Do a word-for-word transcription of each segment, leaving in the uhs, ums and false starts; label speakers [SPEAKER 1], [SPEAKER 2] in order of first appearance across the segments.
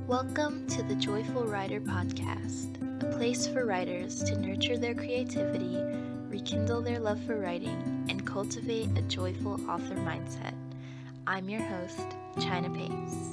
[SPEAKER 1] Welcome to the Joyful Writer Podcast, a place for writers to nurture their creativity, rekindle their love for writing, and cultivate a joyful author mindset. I'm your host, China Pace.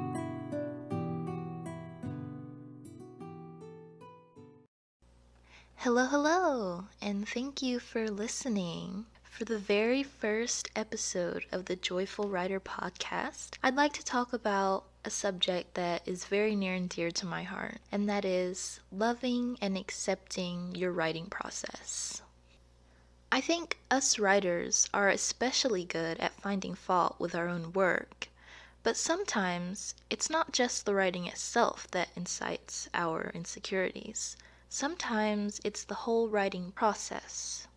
[SPEAKER 1] Hello, hello, and thank you for listening. For the very first episode of the Joyful Writer Podcast, I'd like to talk about a subject that is very near and dear to my heart, and that is loving and accepting your writing process. I think us writers are especially good at finding fault with our own work, but sometimes it's not just the writing itself that incites our insecurities. Sometimes it's the whole writing process.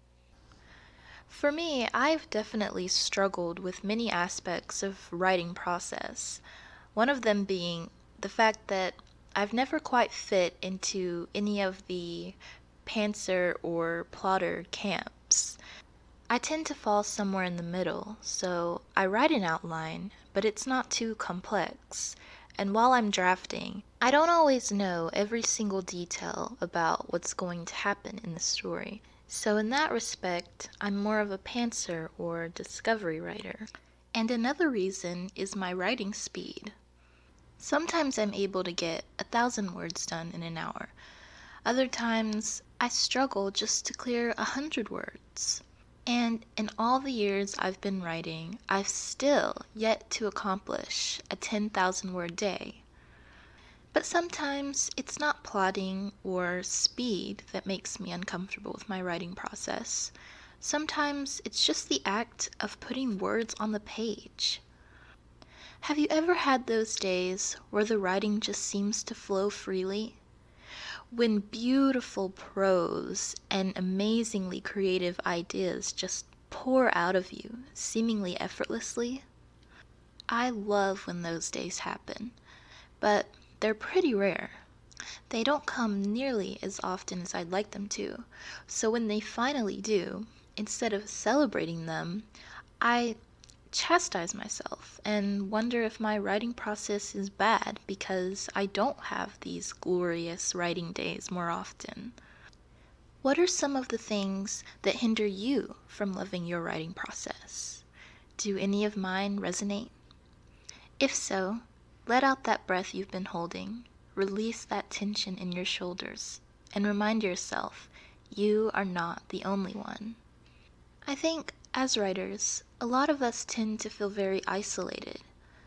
[SPEAKER 1] For me, I've definitely struggled with many aspects of writing process. One of them being the fact that I've never quite fit into any of the pantser or plotter camps. I tend to fall somewhere in the middle, so I write an outline, but it's not too complex. And while I'm drafting, I don't always know every single detail about what's going to happen in the story. So in that respect, I'm more of a pantser or discovery writer. And another reason is my writing speed. Sometimes I'm able to get a thousand words done in an hour. Other times, I struggle just to clear a hundred words. And in all the years I've been writing, I've still yet to accomplish a ten thousand word day. But sometimes it's not plotting or speed that makes me uncomfortable with my writing process. Sometimes it's just the act of putting words on the page. Have you ever had those days where the writing just seems to flow freely? When beautiful prose and amazingly creative ideas just pour out of you, seemingly effortlessly? I love when those days happen, but they're pretty rare. They don't come nearly as often as I'd like them to, so when they finally do, instead of celebrating them, I chastise myself and wonder if my writing process is bad because I don't have these glorious writing days more often. What are some of the things that hinder you from loving your writing process? Do any of mine resonate? If so, let out that breath you've been holding, release that tension in your shoulders, and remind yourself you are not the only one. I think, as writers, a lot of us tend to feel very isolated.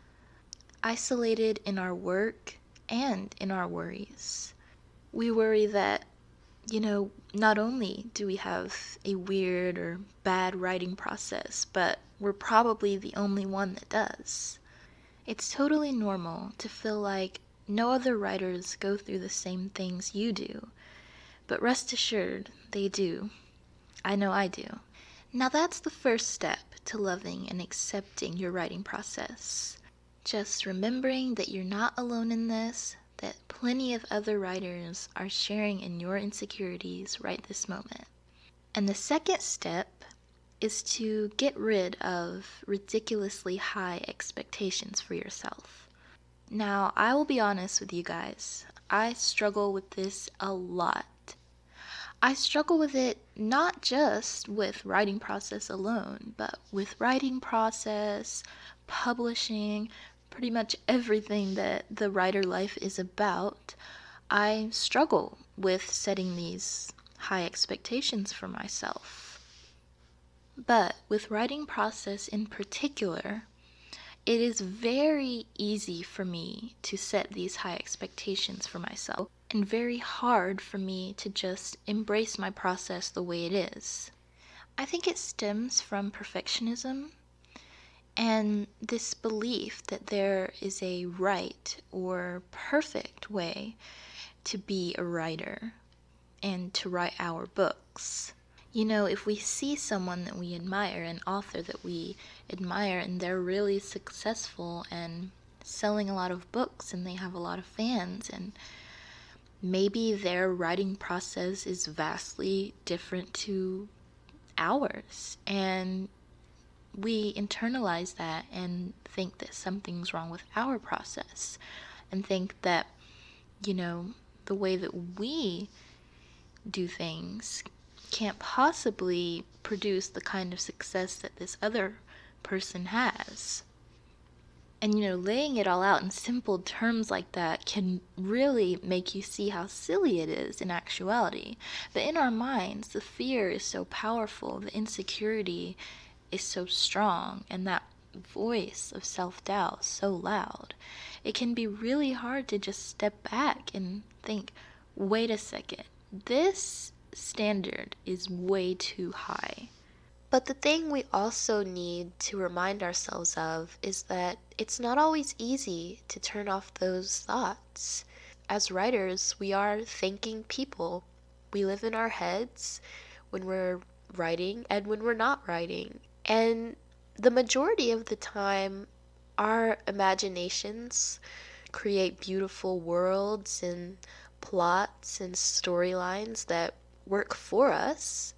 [SPEAKER 1] Isolated in our work and in our worries. We worry that, you know, not only do we have a weird or bad writing process, but we're probably the only one that does. It's totally normal to feel like no other writers go through the same things you do, but rest assured, they do. I know I do. Now that's the first step to loving and accepting your writing process. Just remembering that you're not alone in this, that plenty of other writers are sharing in your insecurities right this moment. And the second step is to get rid of ridiculously high expectations for yourself. Now, I will be honest with you guys, I struggle with this a lot. I struggle with it not just with writing process alone, but with writing process, publishing, pretty much everything that the writer life is about. I struggle with setting these high expectations for myself. But with writing process in particular, it is very easy for me to set these high expectations for myself, and very hard for me to just embrace my process the way it is. I think it stems from perfectionism and this belief that there is a right or perfect way to be a writer and to write our books. You know, if we see someone that we admire, an author that we admire, and they're really successful and selling a lot of books and they have a lot of fans, and maybe their writing process is vastly different to ours, and we internalize that and think that something's wrong with our process. and think that, you know, the way that we do things can't possibly produce the kind of success that this other person has. And, you know, laying it all out in simple terms like that can really make you see how silly it is in actuality. But in our minds, the fear is so powerful, the insecurity is so strong, and that voice of self-doubt so loud. It can be really hard to just step back and think, wait a second, this standard is way too high.
[SPEAKER 2] But the thing we also need to remind ourselves of is that it's not always easy to turn off those thoughts. As writers, we are thinking people. We live in our heads when we're writing and when we're not writing. And the majority of the time, our imaginations create beautiful worlds and plots and storylines that work for us.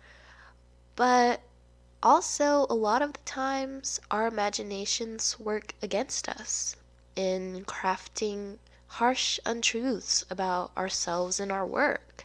[SPEAKER 2] But also, a lot of the times, our imaginations work against us in crafting harsh untruths about ourselves and our work.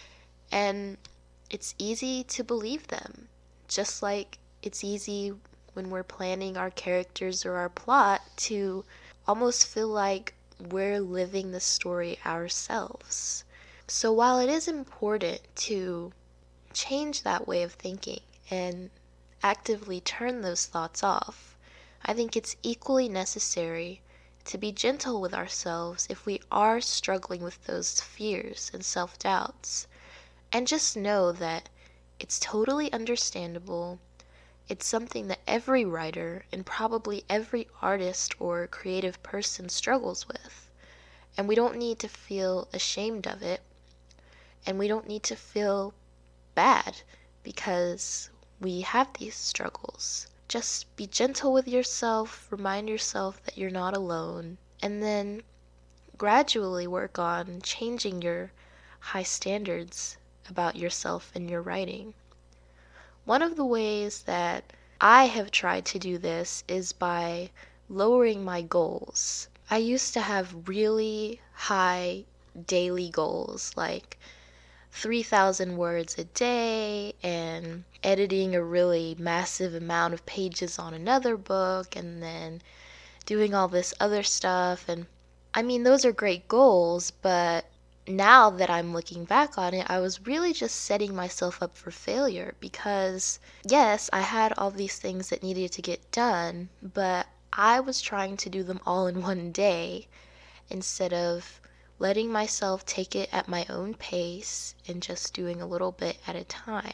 [SPEAKER 2] And it's easy to believe them, just like it's easy when we're planning our characters or our plot to almost feel like we're living the story ourselves. So while it is important to change that way of thinking and actively turn those thoughts off, I think it's equally necessary to be gentle with ourselves if we are struggling with those fears and self-doubts, and just know that it's totally understandable. It's something that every writer and probably every artist or creative person struggles with, and we don't need to feel ashamed of it, and we don't need to feel bad because we have these struggles. Just be gentle with yourself, remind yourself that you're not alone, and then gradually work on changing your high standards about yourself and your writing. One of the ways that I have tried to do this is by lowering my goals. I used to have really high daily goals, like three thousand words a day and editing a really massive amount of pages on another book and then doing all this other stuff. And I mean, those are great goals, but now that I'm looking back on it, I was really just setting myself up for failure because, yes, I had all these things that needed to get done, but I was trying to do them all in one day instead of letting myself take it at my own pace and just doing a little bit at a time.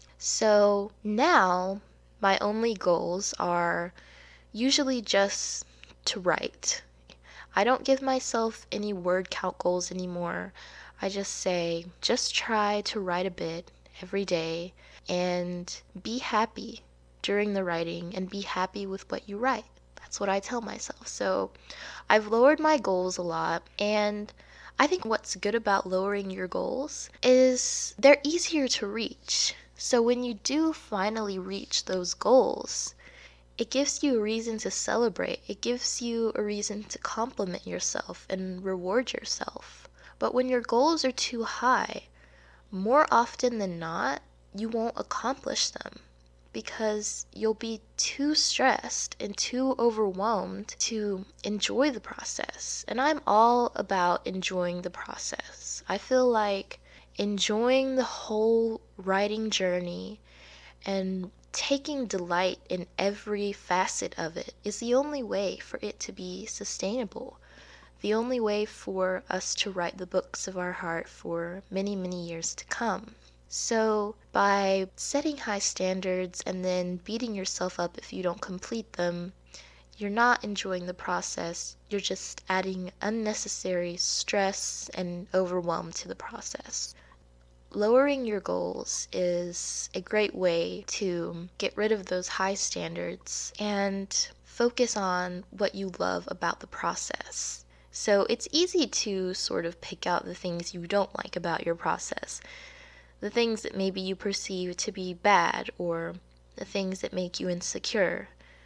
[SPEAKER 2] So now my only goals are usually just to write. I don't give myself any word count goals anymore. I just say, just try to write a bit every day and be happy during the writing and be happy with what you write. That's what I tell myself. So I've lowered my goals a lot, and I think what's good about lowering your goals is they're easier to reach. So when you do finally reach those goals, it gives you a reason to celebrate. It gives you a reason to compliment yourself and reward yourself. But when your goals are too high, more often than not, you won't accomplish them because you'll be too stressed and too overwhelmed to enjoy the process. And I'm all about enjoying the process. I feel like enjoying the whole writing journey and taking delight in every facet of it is the only way for it to be sustainable. The only way for us to write the books of our heart for many, many years to come. So by setting high standards and then beating yourself up if you don't complete them, you're not enjoying the process. You're just adding unnecessary stress and overwhelm to the process. Lowering your goals is a great way to get rid of those high standards and focus on what you love about the process. So it's easy to sort of pick out the things you don't like about your process, the things that maybe you perceive to be bad, or the things that make you insecure.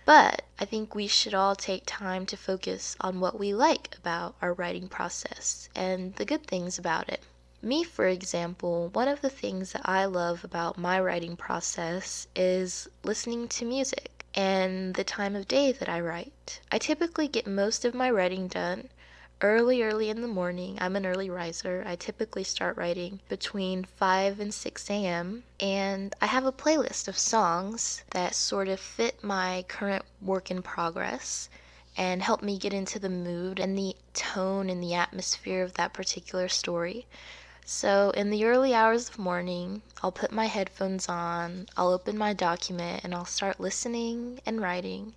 [SPEAKER 2] But I think we should all take time to focus on what we like about our writing process and the good things about it. Me, for example, one of the things that I love about my writing process is listening to music and the time of day that I write. I typically get most of my writing done early, early in the morning. I'm an early riser. I typically start writing between five and six a m And I have a playlist of songs that sort of fit my current work in progress and help me get into the mood and the tone and the atmosphere of that particular story. So in the early hours of morning, I'll put my headphones on, I'll open my document, and I'll start listening and writing.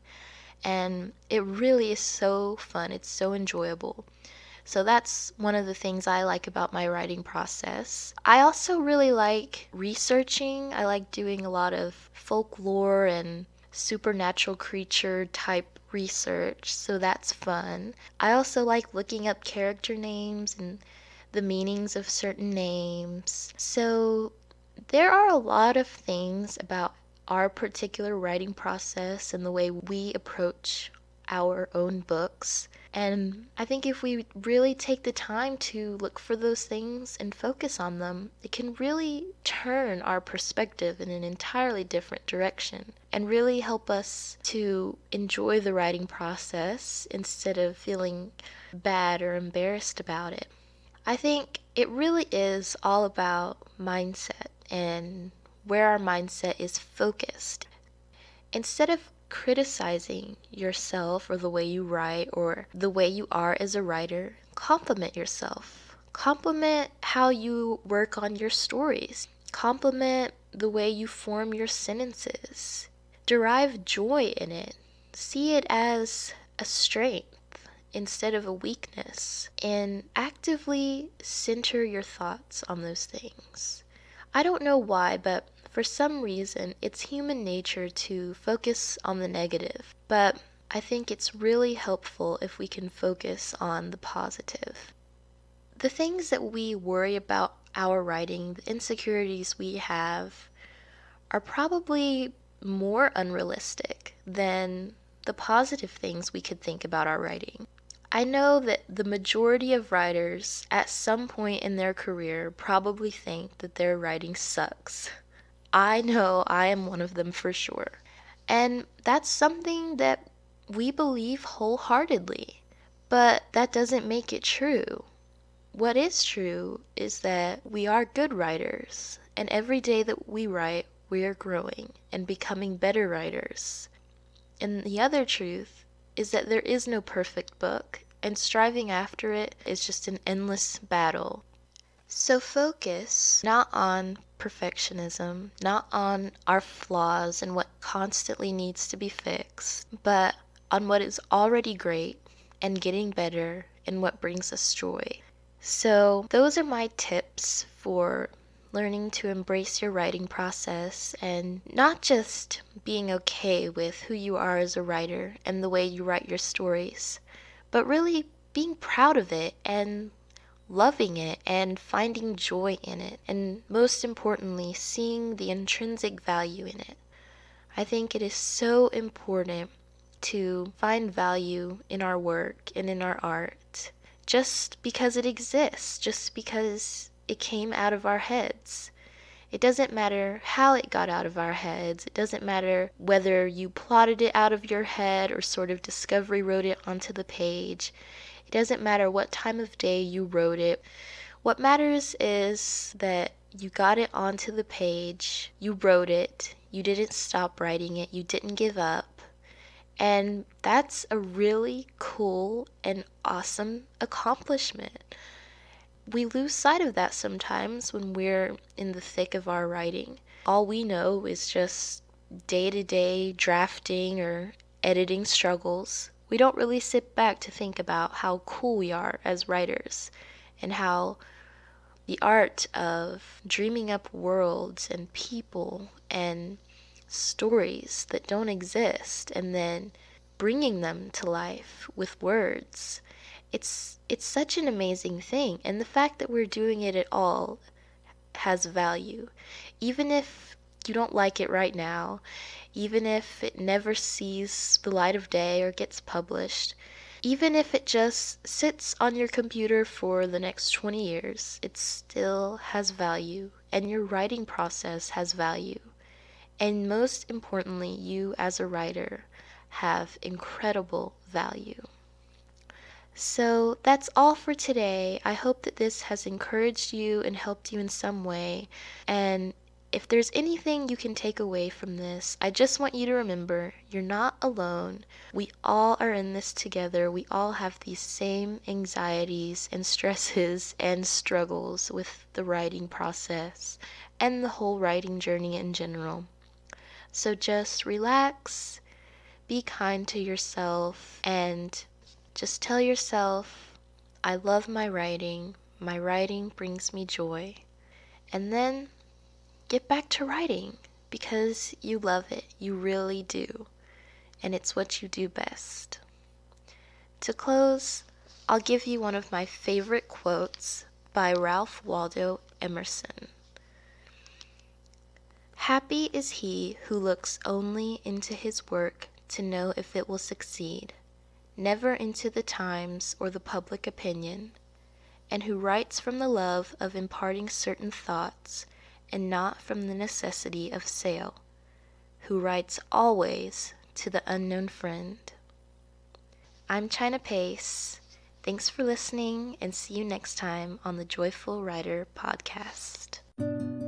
[SPEAKER 2] And it really is so fun. It's so enjoyable. So that's one of the things I like about my writing process. I also really like researching. I like doing a lot of folklore and supernatural creature type research, so that's fun. I also like looking up character names and the meanings of certain names. So there are a lot of things about our particular writing process and the way we approach our own books. And I think if we really take the time to look for those things and focus on them, it can really turn our perspective in an entirely different direction and really help us to enjoy the writing process instead of feeling bad or embarrassed about it. I think it really is all about mindset and where our mindset is focused. Instead of criticizing yourself or the way you write or the way you are as a writer, compliment yourself. Compliment how you work on your stories. Compliment the way you form your sentences. Derive joy in it. See it as a strength instead of a weakness, and actively center your thoughts on those things. I don't know why, but for some reason it's human nature to focus on the negative, but I think it's really helpful if we can focus on the positive. The things that we worry about our writing, the insecurities we have, are probably more unrealistic than the positive things we could think about our writing. I know that the majority of writers at some point in their career probably think that their writing sucks. I know I am one of them for sure. And that's something that we believe wholeheartedly, but that doesn't make it true. What is true is that we are good writers, and every day that we write, we are growing and becoming better writers. And the other truth is that there is no perfect book, and striving after it is just an endless battle. So focus not on perfectionism, not on our flaws and what constantly needs to be fixed, but on what is already great and getting better and what brings us joy. So those are my tips for learning to embrace your writing process and not just being okay with who you are as a writer and the way you write your stories, but really being proud of it and loving it and finding joy in it, and most importantly, seeing the intrinsic value in it. I think it is so important to find value in our work and in our art just because it exists, just because it came out of our heads. It doesn't matter how it got out of our heads. It doesn't matter whether you plotted it out of your head or sort of Discovery wrote it onto the page. It doesn't matter what time of day you wrote it. What matters is that you got it onto the page, you wrote it, you didn't stop writing it, you didn't give up. And that's a really cool and awesome accomplishment. We lose sight of that sometimes when we're in the thick of our writing. All we know is just day-to-day drafting or editing struggles. We don't really sit back to think about how cool we are as writers and how the art of dreaming up worlds and people and stories that don't exist and then bringing them to life with words. It's it's such an amazing thing, and the fact that we're doing it at all has value. Even if you don't like it right now,
[SPEAKER 1] even if it never sees the light of day or gets published, even if it just sits on your computer for the next twenty years, it still has value, and your writing process has value. And most importantly, you as a writer have incredible value. So that's all for today. I hope that this has encouraged you and helped you in some way. And if there's anything you can take away from this, I just want you to remember you're not alone. We all are in this together. We all have these same anxieties and stresses and struggles with the writing process and the whole writing journey in general. So just relax, be kind to yourself, and just tell yourself, I love my writing. My writing brings me joy. And then get back to writing because you love it. You really do. And it's what you do best. To close, I'll give you one of my favorite quotes by Ralph Waldo Emerson. Happy is he who looks only into his work to know if it will succeed, never into the times or the public opinion, and who writes from the love of imparting certain thoughts and not from the necessity of sale, who writes always to the unknown friend. I'm China Pace. Thanks for listening, and see you next time on the Joyful Writer Podcast.